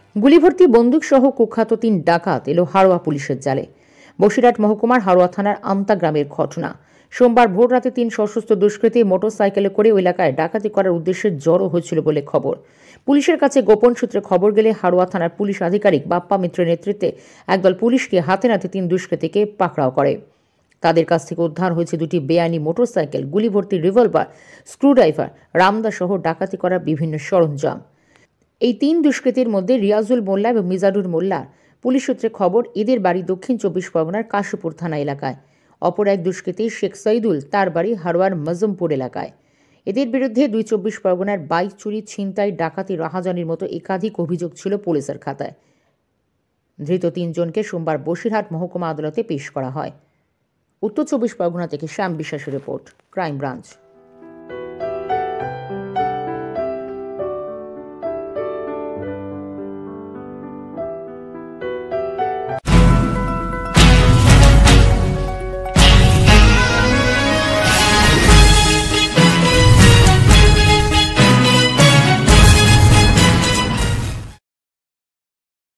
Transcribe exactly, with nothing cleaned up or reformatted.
গুলিভর্তি বন্দুক সহ কুখ্যাত তিন ডাকাত এলো হাড়োয়া পুলিশের জালে। বসিরহাট মহকুমার হাড়োয়া থানার আমতা গ্রামের ঘটনা। সোমবার ভোর রাতে তিন সশস্ত্র দুষ্কৃতী মোটরসাইকেলে করে ওই এলাকায় ডাকাতি করার উদ্দেশ্যে জড়ো হয়েছিল বলে খবর। পুলিশের কাছে গোপন সূত্রে খবর গেলে হাড়োয়া থানার পুলিশ আধিকারিক বাপ্পা মিত্রের নেতৃত্বে একদল পুলিশকে হাতে নাতে তিন দুষ্কৃতীকে পাকড়াও করে। তাদের কাছ থেকে উদ্ধার হয়েছে দুটি বেআইনি মোটরসাইকেল, গুলিভর্তি রিভলভার, স্ক্রুড্রাইভার, রামদা সহ ডাকাতি করার বিভিন্ন সরঞ্জাম। এই তিন দুষ্কৃতীর মধ্যে রিয়াজুল মোল্লা এবং মিজানুর মোল্লা পুলিশ সূত্রে খবর এদের বাড়ি দক্ষিণ চব্বিশ পরগনার কাশীপুর থানা এলাকায়। অপর এক দুষ্কৃতী শেখ সঈদুল, তার বাড়ি হাড়োয়ার মজমপুর এলাকায়। এদের বিরুদ্ধে দুই চব্বিশ পরগনার বাইক চুরি, ছিনতাই, ডাকাতি, রাহাজানির মতো একাধিক অভিযোগ ছিল পুলিশের খাতায়। ধৃত তিনজনকে সোমবার বসিরহাট মহকুমা আদালতে পেশ করা হয়। উত্তর চব্বিশ পরগনা থেকে শ্যাম বিশ্বাসের রিপোর্ট, ক্রাইম ব্রাঞ্চ।